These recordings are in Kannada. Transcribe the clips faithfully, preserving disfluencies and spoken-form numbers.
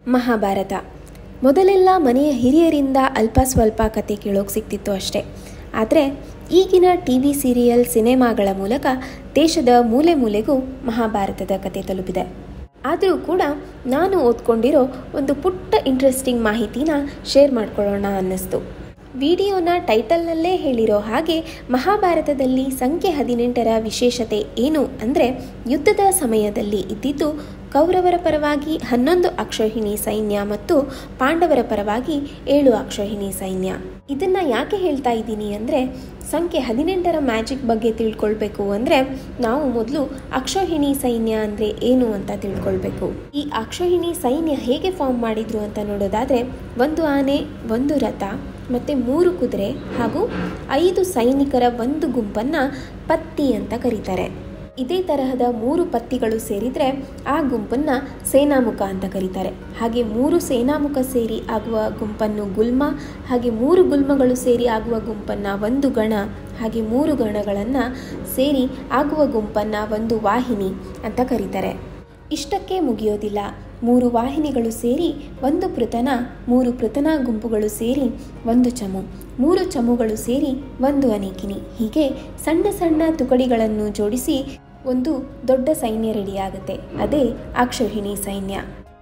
ಮಹಾಭಾರತ. ಮೊದಲೆಲ್ಲ ಮನೆಯ ಹಿರಿಯರಿಂದ ಅಲ್ಪ ಸ್ವಲ್ಪ ಕತೆ ಕೇಳೋಕೆ ಸಿಗ್ತಿತ್ತು ಅಷ್ಟೇ. ಆದರೆ ಈಗಿನ ಟಿ ವಿ ಸೀರಿಯಲ್ ಸಿನಿಮಾಗಳ ಮೂಲಕ ದೇಶದ ಮೂಲೆ ಮೂಲೆಗೂ ಮಹಾಭಾರತದ ಕತೆ ತಲುಪಿದೆ. ಆದರೂ ಕೂಡ ನಾನು ಓದ್ಕೊಂಡಿರೋ ಒಂದು ಪುಟ್ಟ ಇಂಟ್ರೆಸ್ಟಿಂಗ್ ಮಾಹಿತಿನ ಶೇರ್ ಮಾಡ್ಕೊಳ್ಳೋಣ ಅನ್ನಿಸ್ತು. ವಿಡಿಯೋನ ಟೈಟಲ್ನಲ್ಲೇ ಹೇಳಿರೋ ಹಾಗೆ ಮಹಾಭಾರತದಲ್ಲಿ ಸಂಖ್ಯೆ ಹದಿನೆಂಟರ ವಿಶೇಷತೆ ಏನು ಅಂದರೆ, ಯುದ್ಧದ ಸಮಯದಲ್ಲಿ ಇದ್ದಿದ್ದು ಕೌರವರ ಪರವಾಗಿ ಹನ್ನೊಂದು ಅಕ್ಷೋಹಿಣಿ ಸೈನ್ಯ ಮತ್ತು ಪಾಂಡವರ ಪರವಾಗಿ ಏಳು ಅಕ್ಷೋಹಿಣಿ ಸೈನ್ಯ. ಇದನ್ನು ಯಾಕೆ ಹೇಳ್ತಾ ಇದ್ದೀನಿ ಅಂದರೆ, ಸಂಖ್ಯೆ ಹದಿನೆಂಟರ ಮ್ಯಾಜಿಕ್ ಬಗ್ಗೆ ತಿಳ್ಕೊಳ್ಬೇಕು ಅಂದರೆ ನಾವು ಮೊದಲು ಅಕ್ಷೋಹಿಣಿ ಸೈನ್ಯ ಅಂದರೆ ಏನು ಅಂತ ತಿಳ್ಕೊಳ್ಬೇಕು. ಈ ಅಕ್ಷೋಹಿಣಿ ಸೈನ್ಯ ಹೇಗೆ ಫಾರ್ಮ್ ಮಾಡಿದ್ರು ಅಂತ ನೋಡೋದಾದರೆ, ಒಂದು ಆನೆ, ಒಂದು ರಥ ಮತ್ತು ಮೂರು ಕುದುರೆ ಹಾಗೂ ಐದು ಸೈನಿಕರ ಒಂದು ಗುಂಪನ್ನು ಪತ್ತಿ ಅಂತ ಕರೀತಾರೆ. ಇದೇ ತರಹದ ಮೂರು ಪತ್ತಿಗಳು ಸೇರಿದರೆ ಆ ಗುಂಪನ್ನು ಸೇನಾಮುಖ ಅಂತ ಕರೀತಾರೆ. ಹಾಗೆ ಮೂರು ಸೇನಾಮುಖ ಸೇರಿ ಆಗುವ ಗುಂಪನ್ನು ಗುಲ್ಮ, ಹಾಗೆ ಮೂರು ಗುಲ್ಮಗಳು ಸೇರಿ ಆಗುವ ಗುಂಪನ್ನು ಒಂದು ಗಣ, ಹಾಗೆ ಮೂರು ಗಣಗಳನ್ನು ಸೇರಿ ಆಗುವ ಗುಂಪನ್ನು ಒಂದು ವಾಹಿನಿ ಅಂತ ಕರೀತಾರೆ. ಇಷ್ಟಕ್ಕೆ ಮುಗಿಯೋದಿಲ್ಲ. ಮೂರು ವಾಹಿನಿಗಳು ಸೇರಿ ಒಂದು ಪೃತನ, ಮೂರು ಪೃತನ ಗುಂಪುಗಳು ಸೇರಿ ಒಂದು ಚಮು, ಮೂರು ಚಮುಗಳು ಸೇರಿ ಒಂದು ಅನೇಕಿನಿ, ಹೀಗೆ ಸಣ್ಣ ಸಣ್ಣ ತುಕಡಿಗಳನ್ನು ಜೋಡಿಸಿ ಒಂದು ದೊಡ್ಡ ಸೈನ್ಯ ರೆಡಿಯಾಗುತ್ತೆ. ಅದೇ ಅಕ್ಷೋಹಿಣಿ ಸೈನ್ಯ.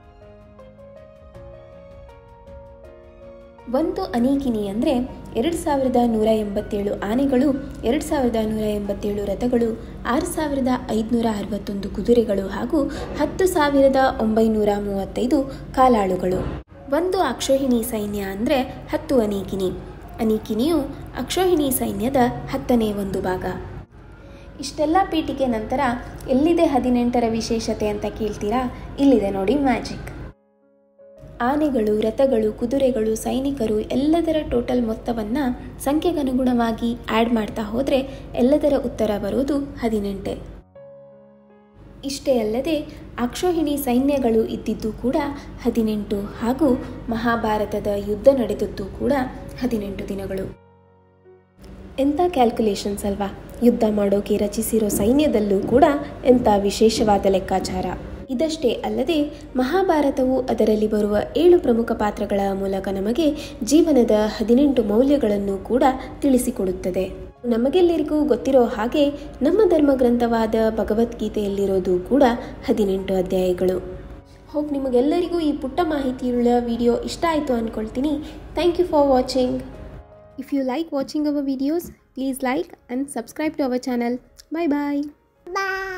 ಒಂದು ಅನೇಕಿನಿ ಅಂದರೆ ಎರಡು ಸಾವಿರದ ನೂರ ಎಂಬತ್ತೇಳು ಆನೆಗಳು, ಎರಡು ಸಾವಿರದ ನೂರ ಎಂಬತ್ತೇಳು ರಥಗಳು, ಆರು ಸಾವಿರದ ಐದುನೂರ ಅರವತ್ತೊಂದು ಕುದುರೆಗಳು ಹಾಗೂ ಹತ್ತು ಸಾವಿರದ ಒಂಬೈನೂರ ಮೂವತ್ತೈದು ಕಾಲಾಳುಗಳು. ಒಂದು ಅಕ್ಷೋಹಿಣಿ ಸೈನ್ಯ ಅಂದರೆ ಹತ್ತು ಅನೇಕಿನಿ. ಅನೇಕಿನಿಯು ಅಕ್ಷೋಹಿಣಿ ಸೈನ್ಯದ ಹತ್ತನೇ ಒಂದು ಭಾಗ. ಇಷ್ಟೆಲ್ಲ ಪೀಠಿಕೆ ನಂತರ ಎಲ್ಲಿದೆ ಹದಿನೆಂಟರ ವಿಶೇಷತೆ ಅಂತ ಕೇಳ್ತೀರಾ? ಇಲ್ಲಿದೆ ನೋಡಿ ಮ್ಯಾಜಿಕ್. ಆನೆಗಳು, ರಥಗಳು, ಕುದುರೆಗಳು, ಸೈನಿಕರು ಎಲ್ಲದರ ಟೋಟಲ್ ಮೊತ್ತವನ್ನು ಸಂಖ್ಯೆಗನುಗುಣವಾಗಿ ಆ್ಯಡ್ ಮಾಡ್ತಾ ಹೋದರೆ ಎಲ್ಲದರ ಉತ್ತರ ಬರೋದು ಹದಿನೆಂಟೆ. ಇಷ್ಟೇ ಅಲ್ಲದೆ ಅಕ್ಷೋಹಿಣಿ ಸೈನ್ಯಗಳು ಇದ್ದಿದ್ದು ಕೂಡ ಹದಿನೆಂಟು ಹಾಗೂ ಮಹಾಭಾರತದ ಯುದ್ಧ ನಡೆದದ್ದು ಕೂಡ ಹದಿನೆಂಟು ದಿನಗಳು. ಎಂಥ ಕ್ಯಾಲ್ಕುಲೇಷನ್ಸ್ ಅಲ್ವಾ? ಯುದ್ಧ ಮಾಡೋಕೆ ರಚಿಸಿರೋ ಸೈನ್ಯದಲ್ಲೂ ಕೂಡ ಎಂಥ ವಿಶೇಷವಾದ ಲೆಕ್ಕಾಚಾರ. ಇದಷ್ಟೇ ಅಲ್ಲದೆ ಮಹಾಭಾರತವು ಅದರಲ್ಲಿ ಬರುವ ಏಳು ಪ್ರಮುಖ ಪಾತ್ರಗಳ ಮೂಲಕ ನಮಗೆ ಜೀವನದ ಹದಿನೆಂಟು ಮೌಲ್ಯಗಳನ್ನು ಕೂಡ ತಿಳಿಸಿಕೊಡುತ್ತದೆ. ನಮಗೆಲ್ಲರಿಗೂ ಗೊತ್ತಿರೋ ಹಾಗೆ ನಮ್ಮ ಧರ್ಮಗ್ರಂಥವಾದ ಭಗವದ್ಗೀತೆಯಲ್ಲಿರೋದು ಕೂಡ ಹದಿನೆಂಟು ಅಧ್ಯಾಯಗಳು. ಹೋಪ್ ನಿಮಗೆಲ್ಲರಿಗೂ ಈ ಪುಟ್ಟ ಮಾಹಿತಿಯುಳ್ಳ ವಿಡಿಯೋ ಇಷ್ಟ ಆಯಿತು ಅಂದ್ಕೊಳ್ತೀನಿ. Thank you for watching. If you like watching our videos, please like and subscribe to our channel. Bye bye. Bye.